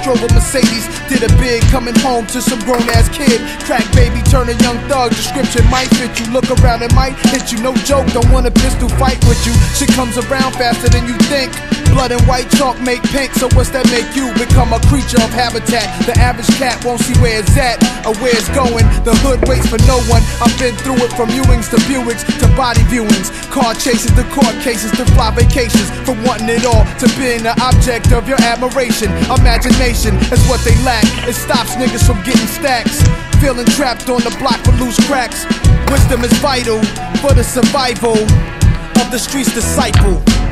drove a Mercedes, did a big, coming home to some grown-ass kid. Crack baby, turn a young thug, description might fit you. Look around, it might hit you, no joke, don't want a pistol fight with you. Shit comes around faster than you think. Blood and white chalk make pink, so what's that make you? Become a creature of habitat. The average cat won't see where it's at or where it's going. The hood waits for no one. I've been through it, from Ewings to Buicks to body viewings, car chases to court cases to fly vacations. From wanting it all to being the object of your admiration. Imagination is what they lack. It stops niggas from getting stacks. Feeling trapped on the block with loose cracks. Wisdom is vital for the survival of the street's disciple.